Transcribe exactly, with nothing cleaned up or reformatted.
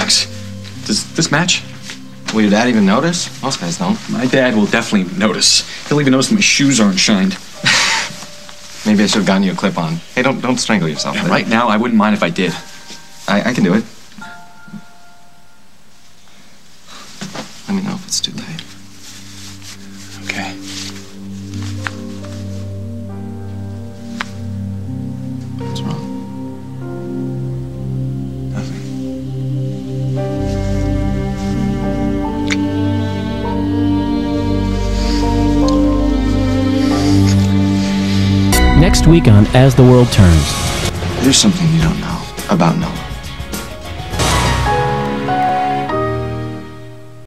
socks. Does this match? Will your dad even notice? Most guys don't. My dad will definitely notice. He'll even notice that my shoes aren't shined. Maybe I should have gotten you a clip-on. Hey, don't don't strangle yourself. Yeah, right now, I wouldn't mind if I did. I, I can do it. Let me know if it's too late. Okay. What's wrong? Nothing. Next week on As the World Turns. There's something you don't know about Noah.